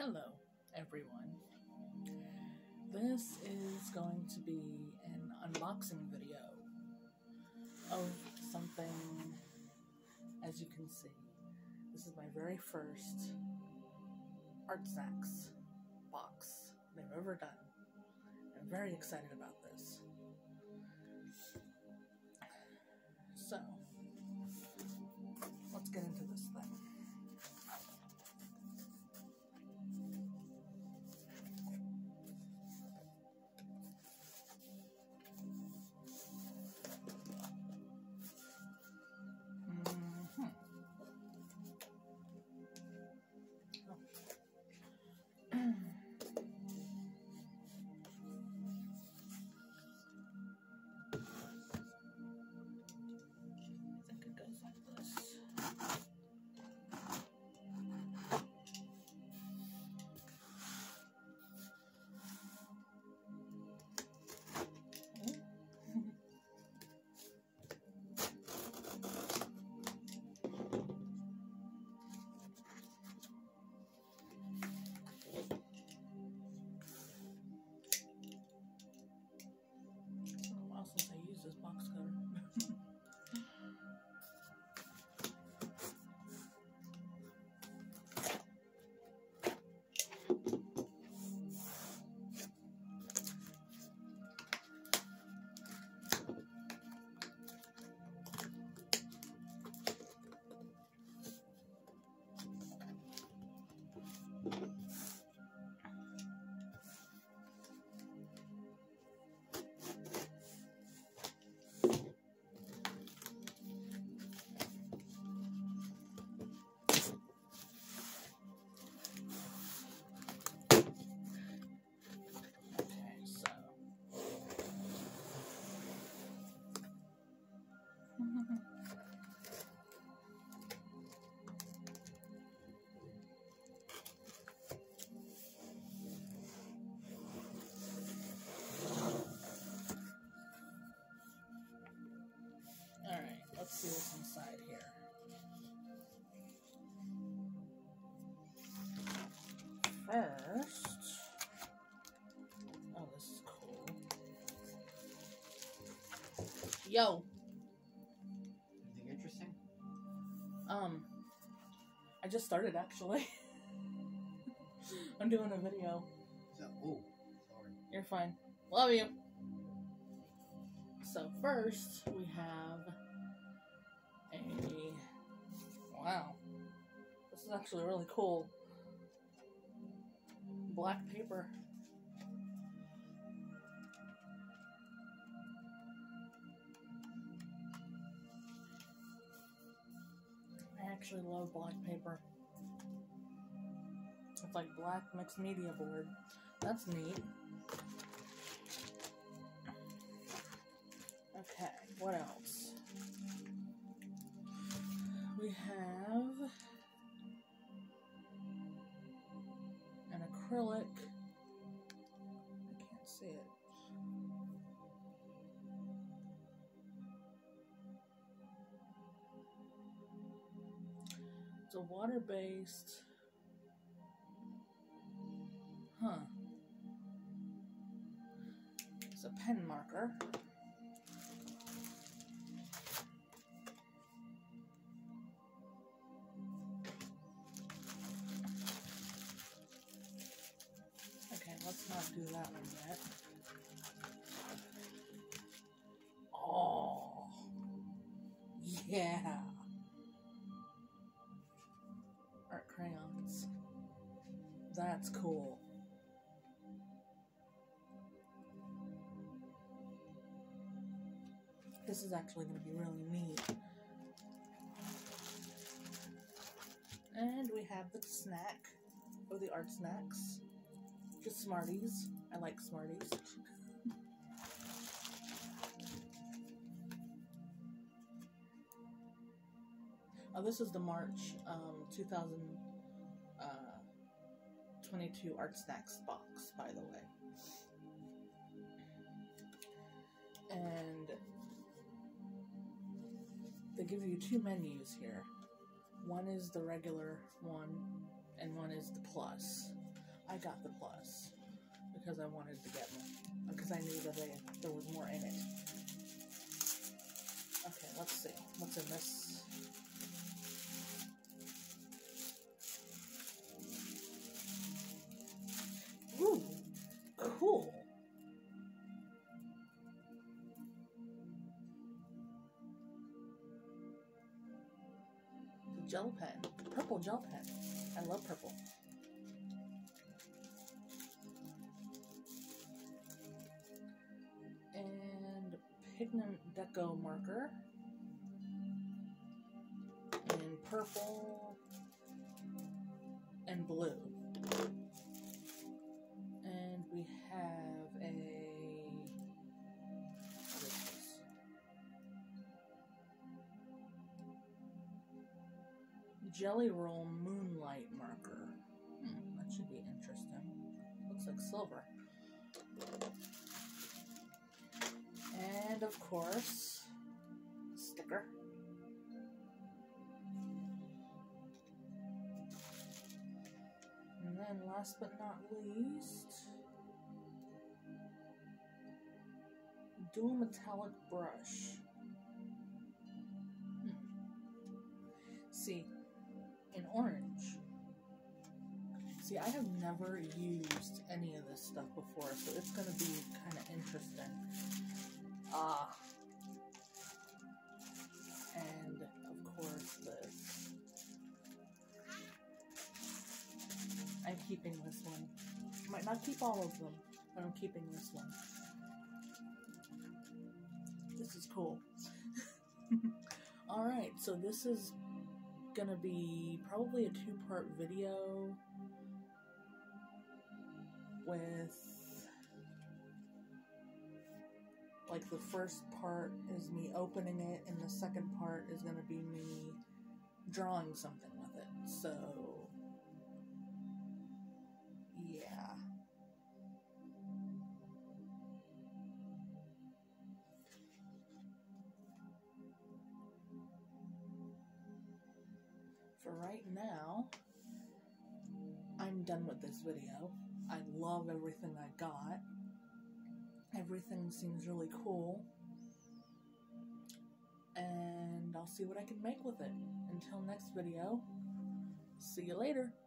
Hello, everyone. This is going to be an unboxing video of something. As you can see, this is my very first Art Snacks box they've ever done. I'm very excited about this. So, let's get into this thing. Since I use this box cutter. Alright, let's see what's inside here. First, oh, this is cool. Yo! Anything interesting? I just started actually. I'm doing a video. So, oh, sorry. You're fine. Love you. So first we have wow, this is actually really cool. Black paper. I actually love black paper. It's like black mixed media board. That's neat. Okay, what else? We have an acrylic. I can't see it. It's a water-based. It's a pen marker. Let's not do that one yet. Oh, yeah. Art crayons. That's cool. This is actually going to be really neat. And we have the snack of the Art Snacks. Just Smarties. I like Smarties. Oh, this is the March 2022 Art Snacks box, by the way. And they give you two menus here. One is the regular one, and one is the plus. I got the plus because I wanted to get one, because I knew that there was more in it. Okay, let's see what's in this. Ooh, cool. The gel pen, purple gel pen. I love purple. And pigment deco marker in purple and blue. And we have a, what is this? Jelly Roll Moonlight marker. That should be interesting. Looks like silver. And of course, a sticker. And then last but not least, dual metallic brush. See, in orange. See, I have never used any of this stuff before, so it's going to be kind of interesting. And of course this. I'm keeping this one. I might not keep all of them, but I'm keeping this one. This is cool. Alright, so this is gonna be probably a 2-part video with, like, the first part is me opening it and the second part is gonna be me drawing something with it. So yeah. For right now, I'm done with this video. I love everything I got. Everything seems really cool. And I'll see what I can make with it. Until next video, see you later.